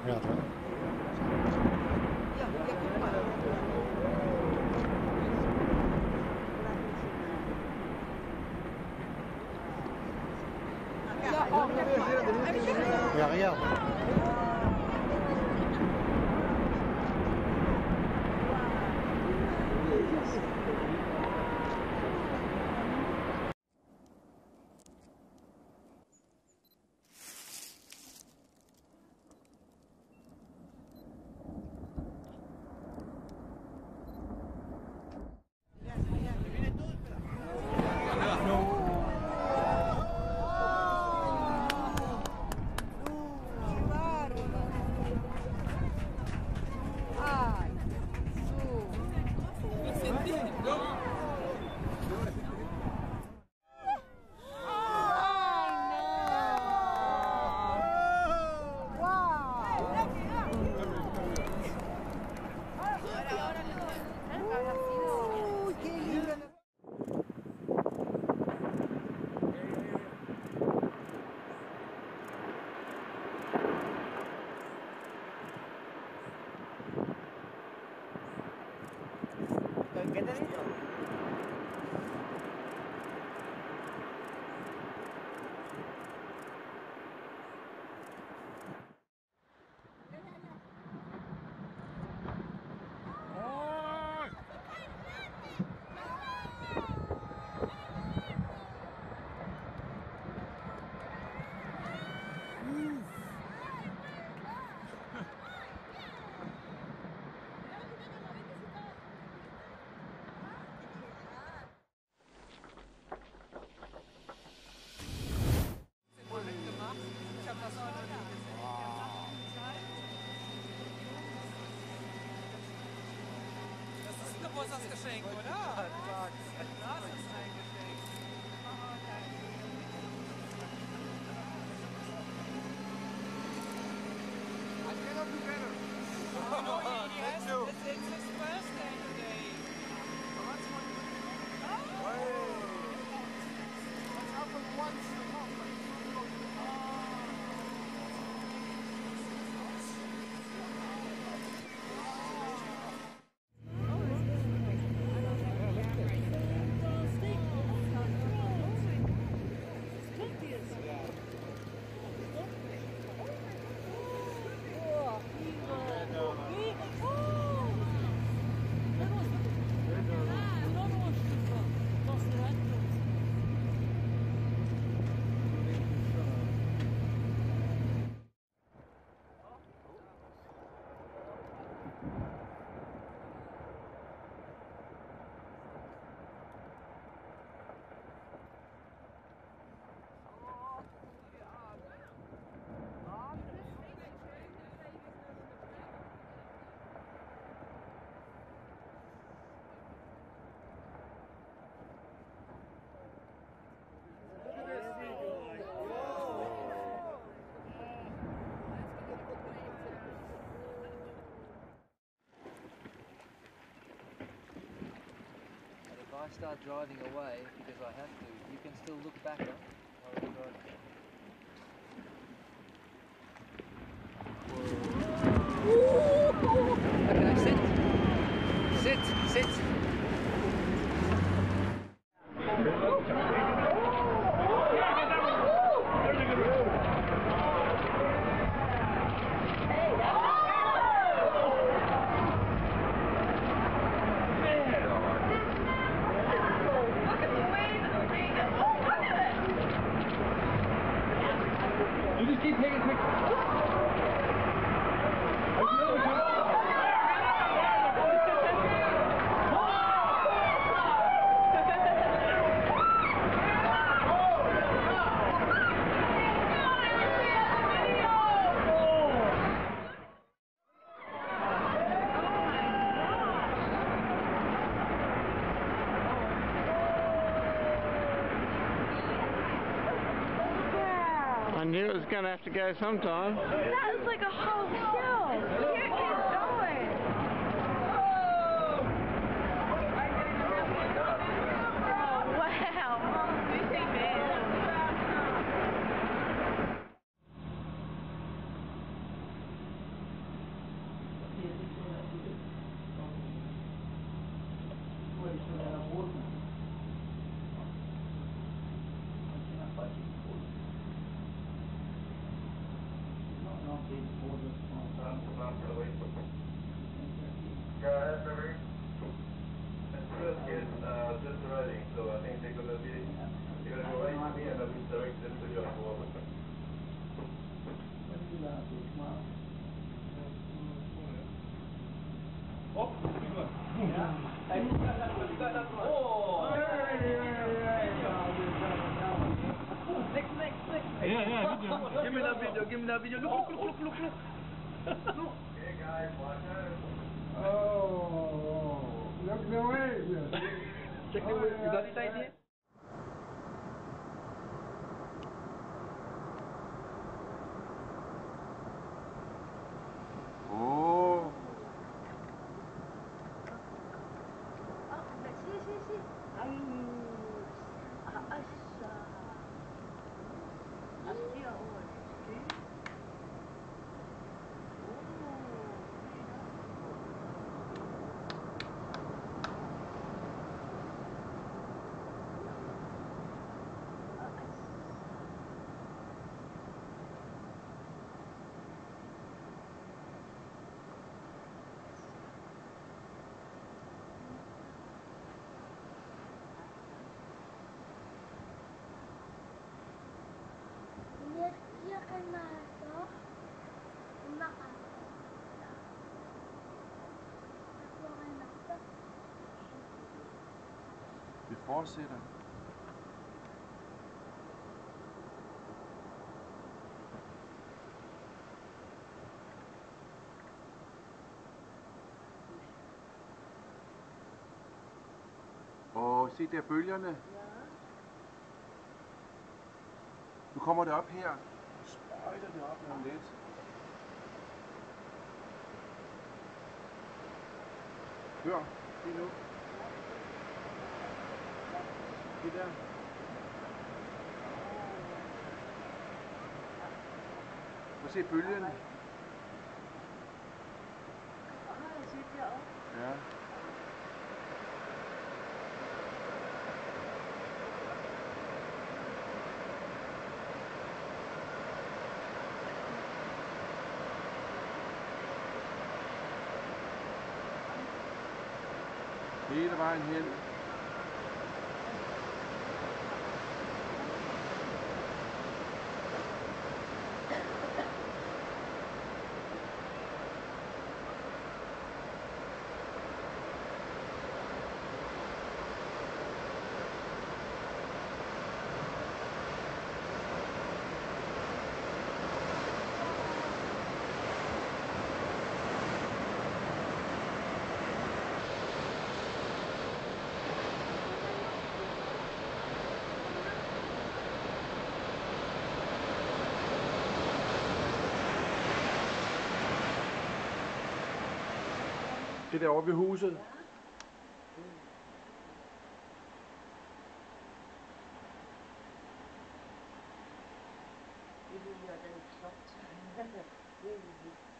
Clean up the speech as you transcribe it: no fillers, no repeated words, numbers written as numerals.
Mira atrás. Regarde, regarde. ¿Qué te digo? Das Geschenk, oder? Das ist ein Geschenk. I cannot do better. Yes, it's his birthday today. That's happened once a month. If I start driving away because I have to, you can still look back on while I'm driving. Okay, sit. Sit. You just keep taking pictures. I knew it was going to have to go sometime. That was like a whole hill. Here it is going. Oh, wow. Mom, you think bad. Just arriving, so I think they're gonna go right to me and I will direct them to your home. Give me that video, give me that video. Look. Hey guys, watch out. Oh, look the way. Check the way. You got it idea? Oh. Dia akan masuk makan. Aku akan masuk. Vi fortsætter. Og se der bølgerne. Nu kommer det op her. Nu sprøjter det op med lidt. Hør, lige nu. Det der. Prøv at se bølgen. Ja. Hele vejen hen. Det der over ved huset. Det ville jo den flot. Det ville